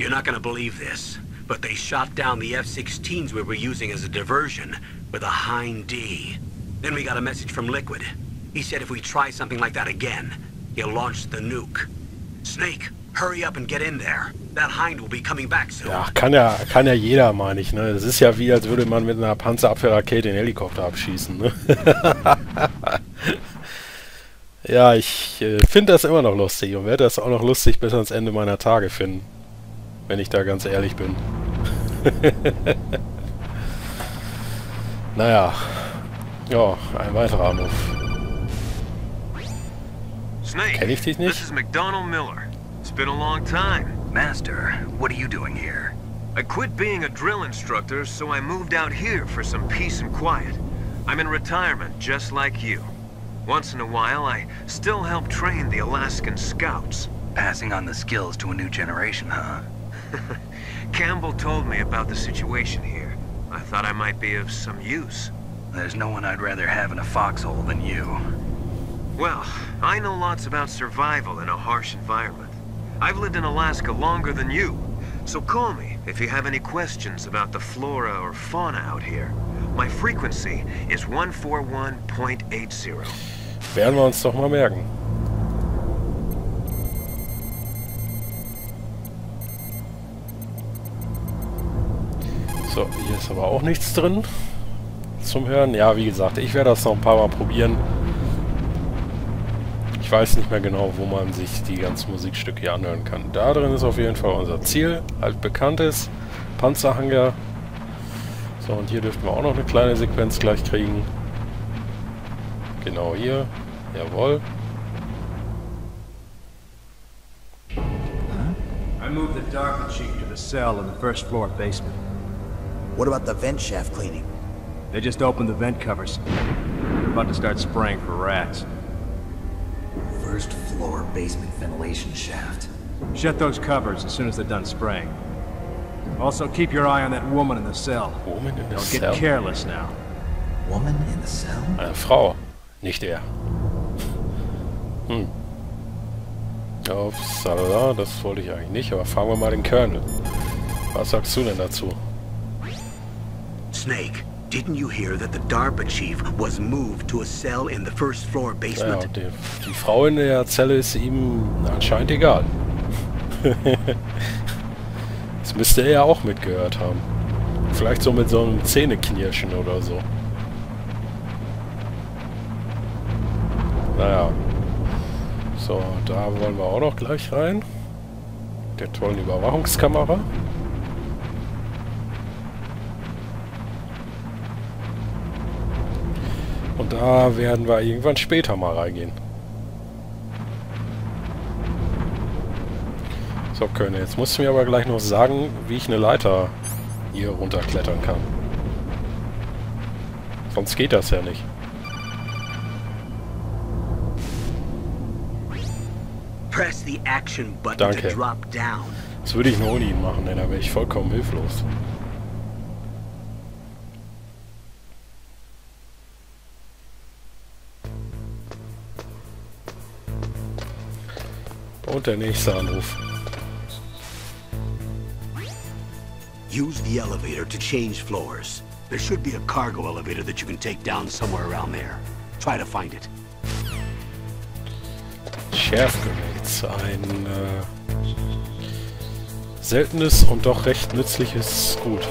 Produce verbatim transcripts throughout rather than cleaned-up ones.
You're not gonna believe this, but they shot down the F sixteens we were using as a diversion with a Hind D. Then we got a message from Liquid. He said if we try something like that again, he'll launch the nuke. Snake, hurry up and get in there. That Hind will be coming back soon. Ja, kann ja, kann ja jeder, meine ich, ne? Das ist ja wie, als würde man mit einer Panzerabwehrrakete den Helikopter abschießen, ne? Ja, ich äh, finde das immer noch lustig und werde das auch noch lustig bis ans Ende meiner Tage finden. Wenn ich da ganz ehrlich bin. Naja. Ja, ein weiterer Anruf. Snake, Kenn ich dich nicht? this is McDonald Miller. It's been a long time. Master, what are you doing here? I quit being a drill instructor, so I moved out here for some peace and quiet. I'm in retirement, just like you. Once in a while, I still help train the Alaskan Scouts. Passing on the skills to a new generation, huh? Campbell told me about the situation here. I thought I might be of some use. There's no one I'd rather have in a foxhole than you. Well, I know lots about survival in a harsh environment. I've lived in Alaska longer than you, so call me if you have any questions about the flora or fauna out here. My frequency is one forty-one point eight zero. Werden wir uns doch mal merken. So, hier ist aber auch nichts drin zum Hören. Ja, wie gesagt, ich werde das noch ein paar Mal probieren. Ich weiß nicht mehr genau, wo man sich die ganzen Musikstücke hier anhören kann. Da drin ist auf jeden Fall unser Ziel, altbekanntes Panzerhangar. So, und hier dürften wir auch noch eine kleine Sequenz gleich kriegen. Genau hier. Jawohl. I moved the Dark Chief to the cell in the first floor basement. What about the vent shaft cleaning? They just opened the vent covers. They're about to start spraying for rats. First floor basement ventilation shaft. Shut those covers as soon as they're done spraying. Also, keep your eye on that woman in the cell. Woman in the Don't cell? get careless now. Woman in the cell? Eine Frau, nicht er. Hm. Upsala, das wollte ich eigentlich nicht, aber fragen wir mal den Colonel. Was sagst du denn dazu? Snake, didn't you hear that the DARPA chief was moved to a cell in the first floor Ja, basement? die, die Frau in der Zelle ist ihm anscheinend egal. Das müsste er ja auch mitgehört haben. Vielleicht so mit so einem Zähneknirschen oder so. Naja. So, da wollen wir auch noch gleich rein. Der tollen Überwachungskamera. Und da werden wir irgendwann später mal reingehen. So, Kölner, jetzt musst du mir aber gleich noch sagen, wie ich eine Leiter hier runterklettern kann. Sonst geht das ja nicht. Press the action button Danke. to drop down. Das würde ich nur ohne ihn machen, denn da wäre ich vollkommen hilflos. Und der nächste Anruf. Use the elevator to change floors. There should be a cargo elevator that you can take down somewhere around there. Try to find it. Schärfgerät. Ein äh, seltenes und doch recht nützliches Gut.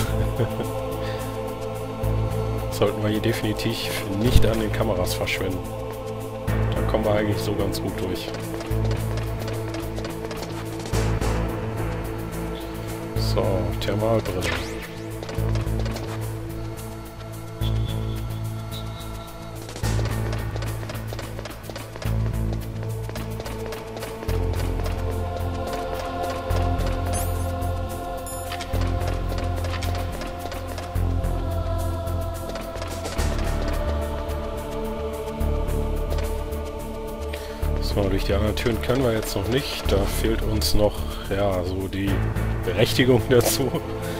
Sollten wir hier definitiv nicht an den Kameras verschwenden. Da kommen wir eigentlich so ganz gut durch. So, Thermalbrille. So, durch die anderen Türen können wir jetzt noch nicht. Da fehlt uns noch, ja, so die Berechtigung dazu.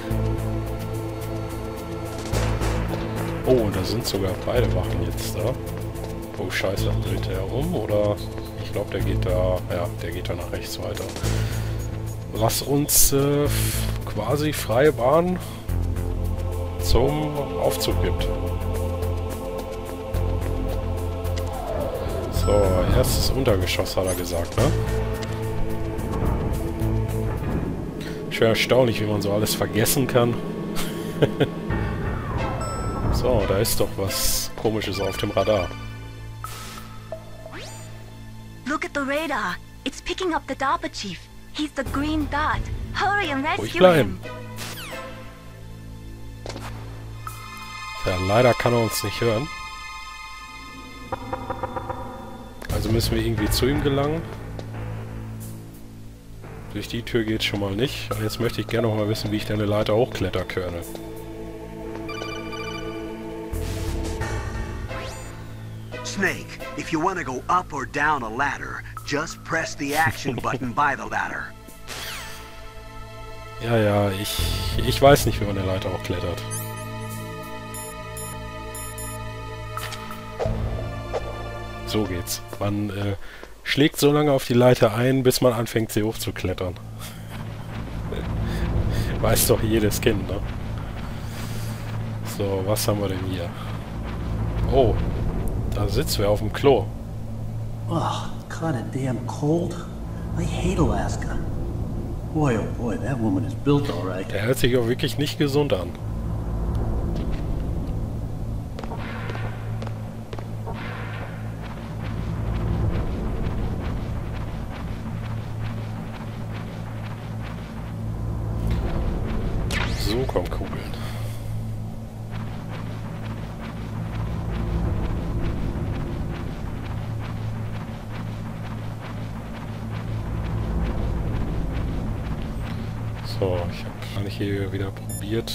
Oh, da sind sogar beide Wachen jetzt da. Oh, scheiße, dreht er um? Oder, ich glaube, der geht da, ja, der geht da nach rechts weiter. was uns äh, quasi freie Bahn zum Aufzug gibt. So, erstes Untergeschoss hat er gesagt, ne? Schwer erstaunlich, wie man so alles vergessen kann. So, da ist doch was Komisches auf dem Radar. Look at the radar. It's picking up the DARPA chief. He's the green dot. Hurry and Ruhig rescue bleiben. him. Ja, leider kann er uns nicht hören. Also müssen wir irgendwie zu ihm gelangen. Durch die Tür geht schon mal nicht. Und jetzt möchte ich gerne noch mal wissen, wie ich deine Leiter hochklettern kann. Snake, if you want to go up or down a ladder, just press the action button by the ladder. Ja, ja, ich, ich weiß nicht, wie man eine Leiter hochklettert. So geht's. Man äh, schlägt so lange auf die Leiter ein, bis man anfängt, sie hochzuklettern. Weiß doch jedes Kind, ne? So, was haben wir denn hier? Oh, da sitzen wir auf dem Klo. Ugh, kinda damn cold. I hate Alaska. Boy, oh boy, that woman is built all right. Der hört sich auch wirklich nicht gesund an. So, komm, Kugeln. So, ich habe eigentlich hier wieder probiert,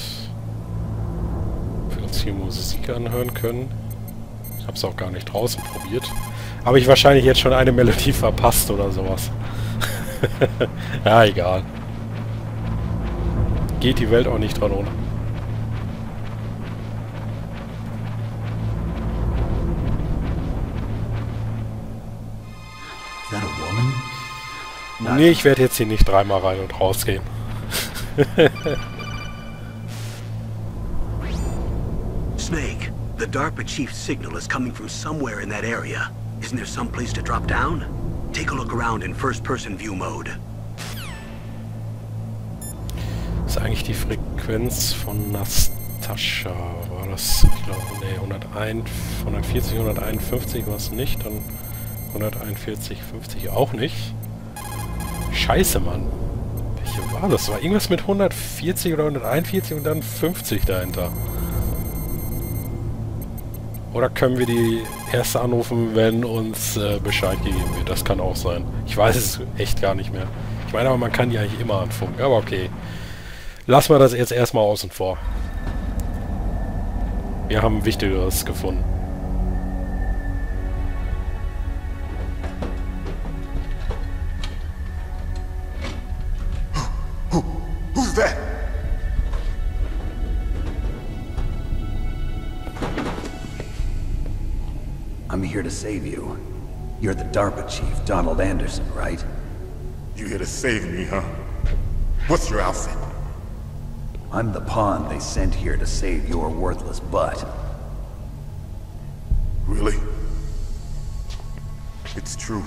ob wir uns hier Musik anhören können. Ich habe es auch gar nicht draußen probiert. Habe ich wahrscheinlich jetzt schon eine Melodie verpasst oder sowas. Ja, egal. Geht die Welt auch nicht dran ohne. Is that a woman? Nee, ich werde jetzt hier nicht dreimal rein und rausgehen. Snake, the DARPA chief's signal is coming from somewhere in that area. Isn't there some place to drop down? Take a look around in first-person view mode. Das ist eigentlich die Frequenz von Nastascha. War das, ich glaube, nee, hunderteins, hundertvierzig, hunderteinundfünfzig war es nicht, dann hunderteinundvierzig, fünfzig auch nicht. Scheiße, Mann. Welche war das? War irgendwas mit hundertvierzig oder hunderteinundvierzig und dann fünfzig dahinter. Oder können wir die erste anrufen, wenn uns äh, Bescheid gegeben wird? Das kann auch sein. Ich weiß es echt gar nicht mehr. Ich meine aber, man kann die eigentlich immer anfunken. Aber okay. Lassen wir das jetzt erstmal außen vor. Wir haben Wichtigeres gefunden. Who's that? I'm here to save you. You're the DARPA chief, Donald Anderson, right? You here to save me, huh? What's your outfit? I'm the pawn they sent here to save your worthless butt. Really? It's true.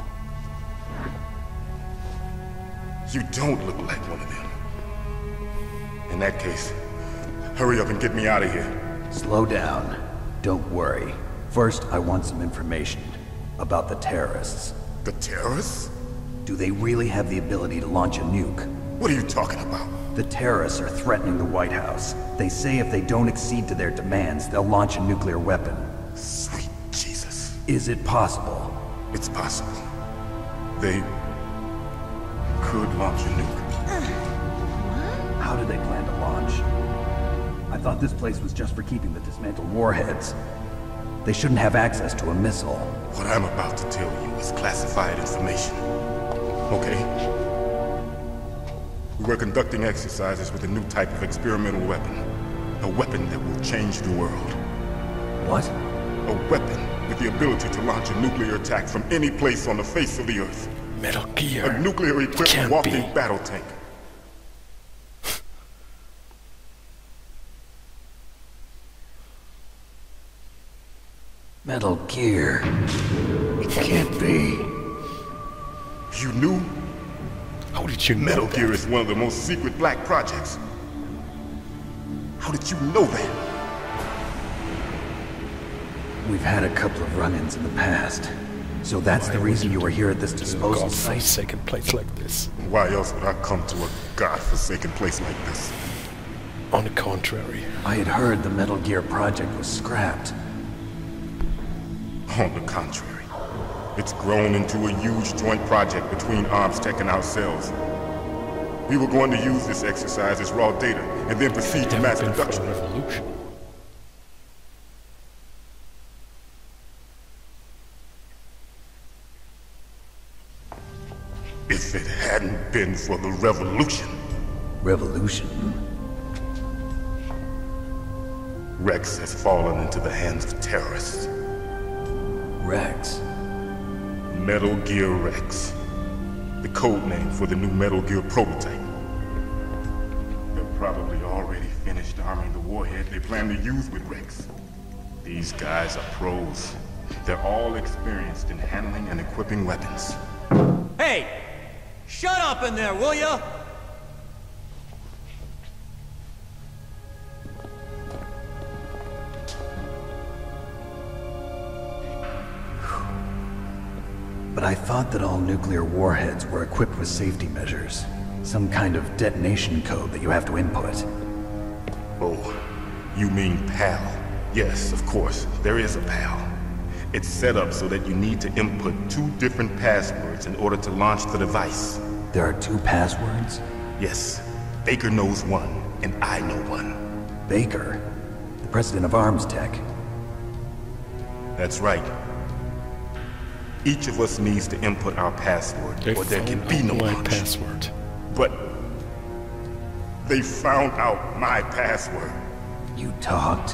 You don't look like one of them. In that case, hurry up and get me out of here. Slow down. Don't worry. First, I want some information about the terrorists. The terrorists? Do they really have the ability to launch a nuke? What are you talking about? The terrorists are threatening the White House. They say if they don't accede to their demands, they'll launch a nuclear weapon. Sweet Jesus. Is it possible? It's possible. They could launch a nuke. How do they plan to launch? I thought this place was just for keeping the dismantled warheads. They shouldn't have access to a missile. What I'm about to tell you is classified information. Okay? We were conducting exercises with a new type of experimental weapon. A weapon that will change the world. What? A weapon with the ability to launch a nuclear attack from any place on the face of the Earth. Metal Gear. A nuclear-equipped Can't walking be. battle tank. Metal Gear. It can't be. You knew? How did you know Metal that? Gear is one of the most secret black projects. How did you know that? We've had a couple of run-ins in the past. So that's the reason you were here at this disposal site? Godforsaken place like this. Why else would I come to a godforsaken place like this? On the contrary. I had heard the Metal Gear project was scrapped. On the contrary, it's grown into a huge joint project between ArmsTech and ourselves. We were going to use this exercise as raw data and then proceed to Never mass been for production. a revolution. If it hadn't been for the revolution, Revolution? Rex has fallen into the hands of terrorists. Rex? Metal Gear Rex. The code name for the new Metal Gear prototype. They're probably already finished arming the warhead they plan to use with Rex. These guys are pros. They're all experienced in handling and equipping weapons. Hey! Shut up in there, will ya? But I thought that all nuclear warheads were equipped with safety measures. Some kind of detonation code that you have to input. Oh, you mean PAL? Yes, of course, there is a PAL. It's set up so that you need to input two different passwords in order to launch the device. There are two passwords? Yes, Baker knows one, and I know one. Baker? The president of ArmsTech? That's right. Each of us needs to input our password, They or there can found be out no my launch. password. But they found out my password. You talked?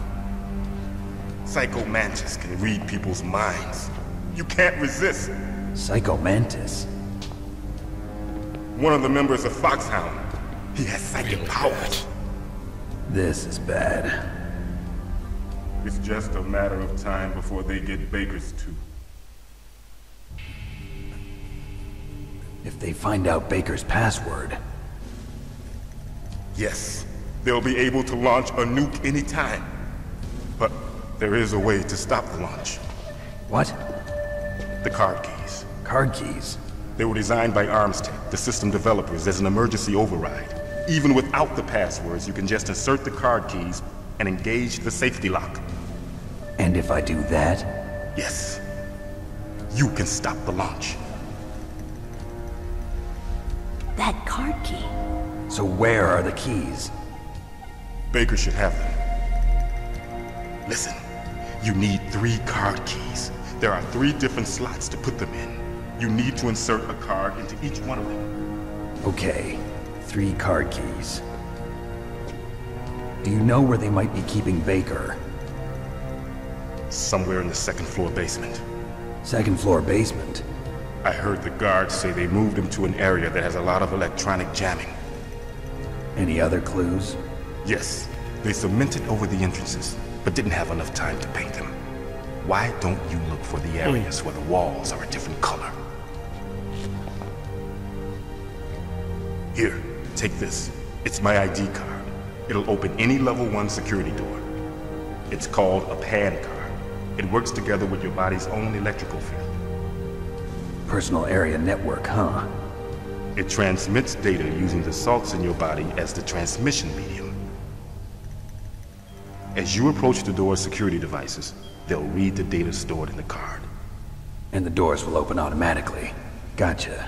Psycho Mantis can read people's minds. You can't resist. Psycho Mantis? One of the members of Foxhound. He has psychic Really powers. This is bad. It's just a matter of time before they get Baker's too. If they find out Baker's password... Yes, they'll be able to launch a nuke anytime. But there is a way to stop the launch. What? The card keys. Card keys? They were designed by ArmsTech, the system developers, as an emergency override. Even without the passwords, you can just insert the card keys and engage the safety lock. And if I do that? Yes. You can stop the launch. That card key. So where are the keys? Baker should have them. Listen, you need three card keys. There are three different slots to put them in. You need to insert a card into each one of them. Okay, three card keys. Do you know where they might be keeping Baker? Somewhere in the second floor basement. Second floor basement? I heard the guards say they moved him to an area that has a lot of electronic jamming. Any other clues? Yes, they cemented over the entrances, but didn't have enough time to paint them. Why don't you look for the areas where the walls are a different color? Here, take this. It's my I D card. It'll open any level one security door. It's called a PAN card. It works together with your body's own electrical field. Personal area network, huh? It transmits data using the salts in your body as the transmission medium. As you approach the door's security devices, they'll read the data stored in the card. And the doors will open automatically. Gotcha.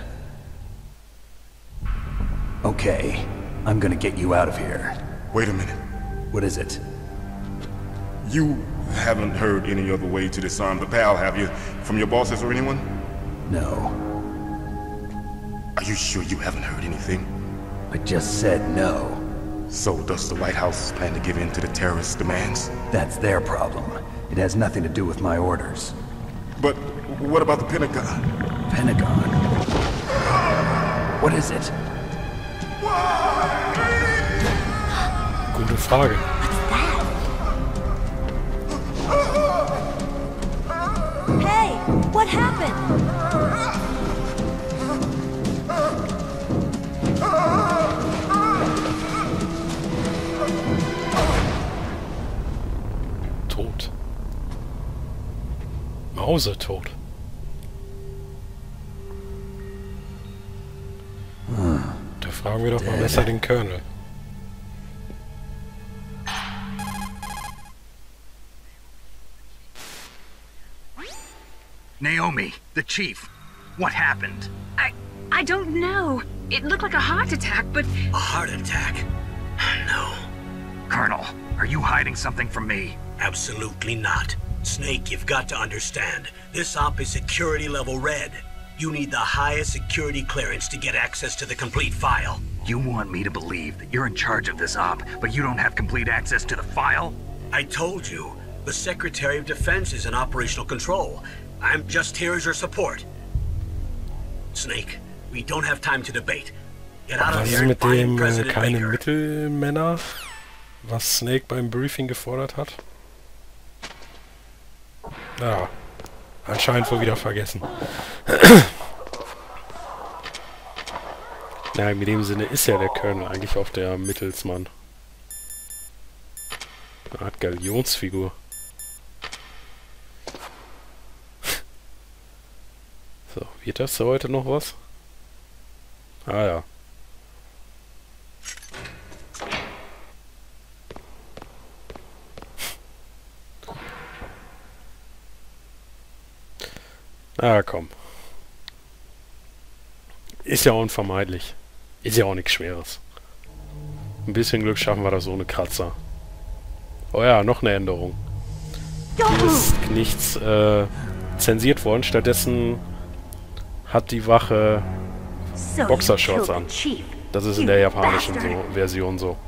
Okay, I'm gonna get you out of here. Wait a minute. What is it? You haven't heard any other way to disarm the PAL, have you? From your bosses or anyone? No. Are you sure you haven't heard anything? I just said no. So does the White House plan to give in to the terrorists' demands? That's their problem. It has nothing to do with my orders. But what about the Pentagon? Pentagon? What is it? Gute Frage. Hey, what happened? Tot. Mausetot. Da fragen wir doch mal besser den Colonel. Naomi, the chief. What happened? I... I don't know. It looked like a heart attack, but... A heart attack? No. Colonel, are you hiding something from me? Absolutely not. Snake, you've got to understand. This op is security level red. You need the highest security clearance to get access to the complete file. You want me to believe that you're in charge of this op, but you don't have complete access to the file? I told you. The Secretary of Defense is in operational control. I'm just here as your support. Snake, we don't have time to debate. Get out of Was here ist and mit find dem äh, President keine Baker. Mittelmänner, was Snake beim Briefing gefordert hat? Ja, anscheinend wohl wieder vergessen. Ja, in dem Sinne ist ja der Colonel eigentlich auch der Mittelsmann. Eine Art Galionsfigur. So, wird das heute noch was? Ah ja. Ah, komm. Ist ja unvermeidlich. Ist ja auch nichts Schweres. Ein bisschen Glück schaffen wir das ohne Kratzer. Oh ja, noch eine Änderung. Hier ist nichts äh, zensiert worden. Stattdessen hat die Wache Boxershorts an. Das ist in der japanischen so, Version so.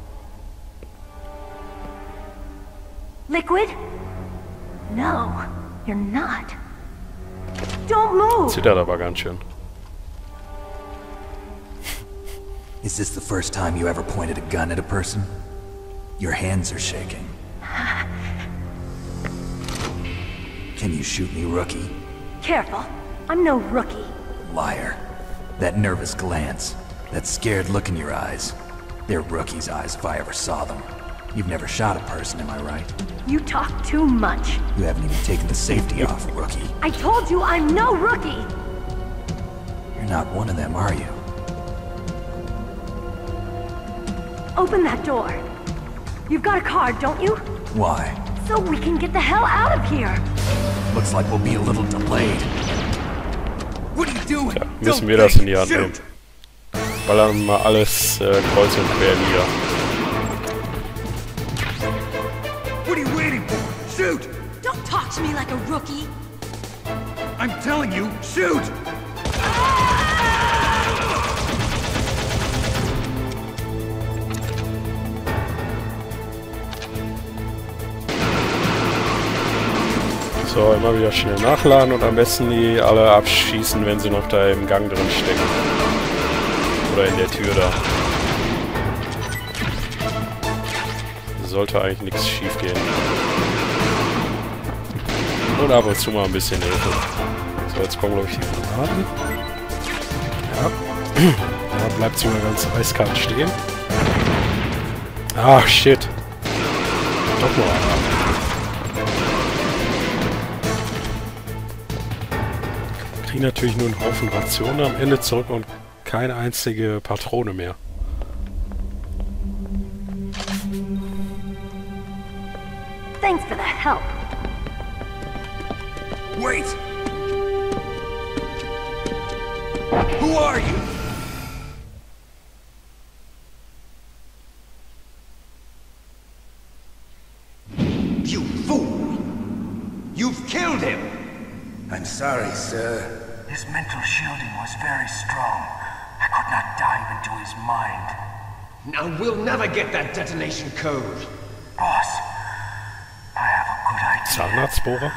Liquid? No, you're not. Don't move! Zittert aber ganz schön. Is this the first time you ever pointed a gun at a person? Your hands are shaking. Can you shoot me, rookie? Careful, I'm no rookie. Liar. That nervous glance, that scared look in your eyes. They're rookie's eyes if I ever saw them. You've never shot a person, am I right? You talk too much. You haven't even taken the safety off, rookie. I told you I'm no rookie! You're not one of them, are you? Open that door. You've got a card, don't you? Why? So we can get the hell out of here! Looks like we'll be a little delayed. What are you doing? Tja, müssen wir das in die Hand nehmen. Ballern mal alles äh, kreuz und quer nieder. What are you waiting for? Shoot! Don't talk to me like a rookie! I'm telling you, shoot! So, immer wieder schnell nachladen und am besten die alle abschießen, wenn sie noch da im Gang drin stecken. Oder in der Tür da. Sollte eigentlich nichts schief gehen. Und ab und zu mal ein bisschen Hilfe. So, jetzt kommen glaube ich die Granaten. Ja. Da bleibt sie mal ganz eiskalt stehen. Ah, shit. Doch noch einer. Kriegen natürlich nur einen Haufen Rationen am Ende zurück und keine einzige Patrone mehr. Thanks for the help. Wait! Who are you? You fool! You've killed him! I'm sorry, sir. His mental shielding was very strong. I could not dive into his mind. Now we'll never get that detonation code. Boss, I have a good idea. Zahnarztbohrer?